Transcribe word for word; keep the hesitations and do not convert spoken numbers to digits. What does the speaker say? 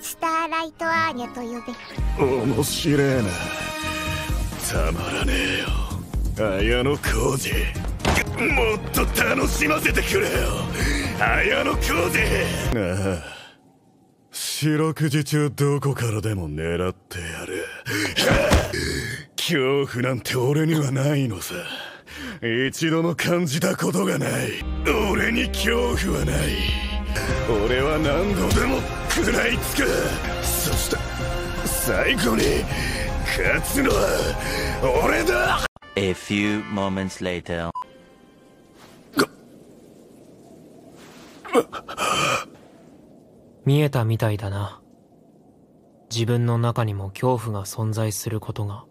スターライトアーニャと呼べ。 面白えな。たまらねえよ綾小路。もっと楽しませてくれよ綾小路。ああ、四六時中どこからでも狙ってやる。恐怖なんて俺にはないのさ。一度も感じたことがない。俺に恐怖はない。俺は何度でも食らいつく。そして最後に勝つのは俺だ。 A few moments later. 見えたみたいだな。自分の中にも恐怖が存在することが。